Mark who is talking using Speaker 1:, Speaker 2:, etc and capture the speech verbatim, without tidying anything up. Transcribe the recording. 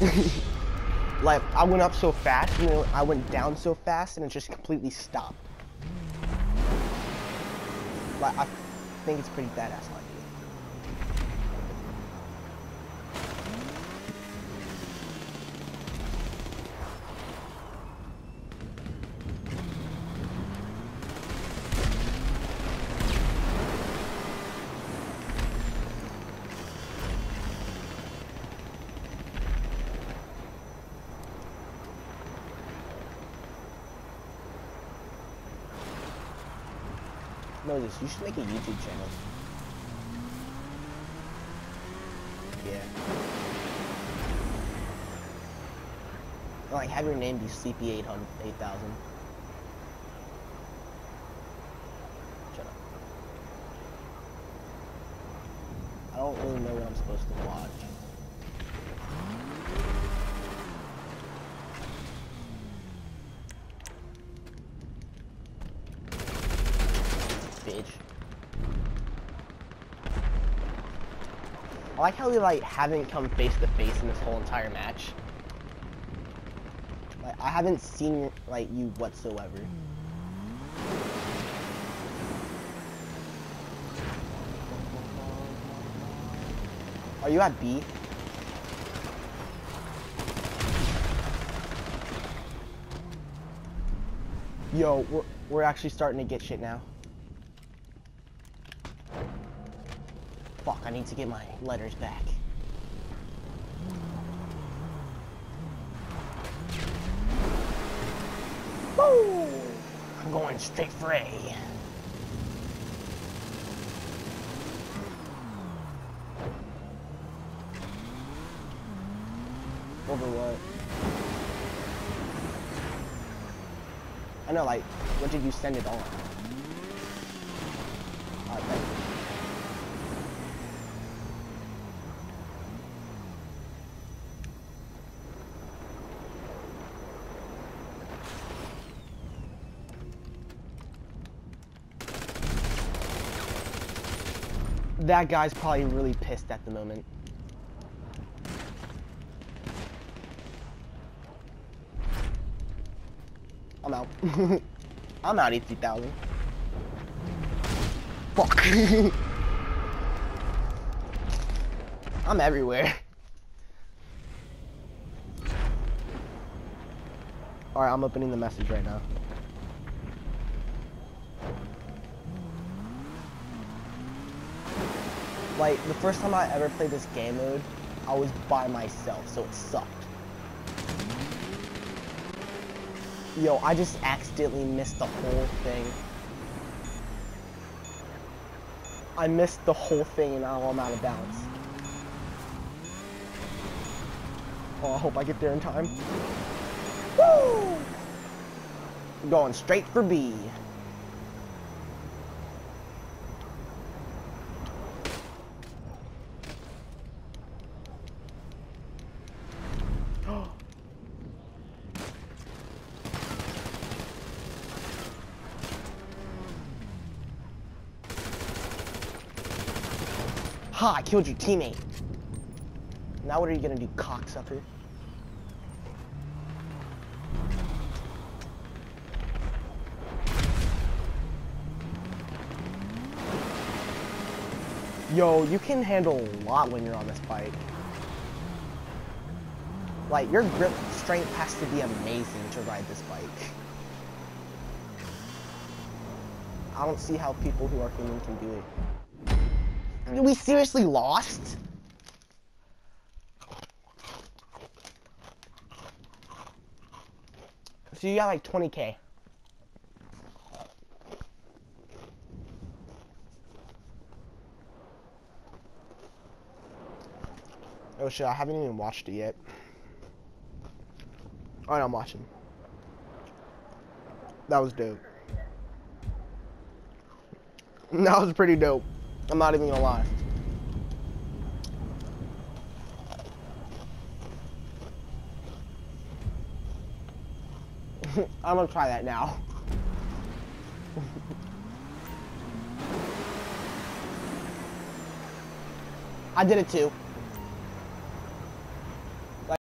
Speaker 1: Like, I went up so fast, and then I went down so fast, and it just completely stopped. Like, I think it's pretty badass idea. Know this, you should make a YouTube channel. Yeah. Like, have your name be Sleepy eight hundred, eight thousand. Shut up. I don't really know what I'm supposed to watch. Bitch. I like how they like haven't come face to face in this whole entire match. Like, I haven't seen like you whatsoever. Are you at B? Yo, we're we're actually starting to get shit now. Fuck, I need to get my letters back. Woo! I'm going straight for A. Over what? I know, like, what did you send it on? Alright, thank you. That guy's probably really pissed at the moment. I'm out. I'm out eighty thousand. Fuck. I'm everywhere. Alright, I'm opening the message right now. Like, the first time I ever played this game mode, I was by myself, so it sucked. Yo, I just accidentally missed the whole thing. I missed the whole thing and now I'm out of bounds. Oh, I hope I get there in time. Woo! I'm going straight for B. Ha! I killed your teammate. Now what are you gonna do, cocksucker? Yo, you can handle a lot when you're on this bike. Like, your grip strength has to be amazing to ride this bike. I don't see how people who are human can do it. We seriously lost? So you got like twenty K. Oh shit, I haven't even watched it yet. Alright, I'm watching. That was dope. That was pretty dope. I'm not even gonna lie. I'm gonna try that now. I did it too.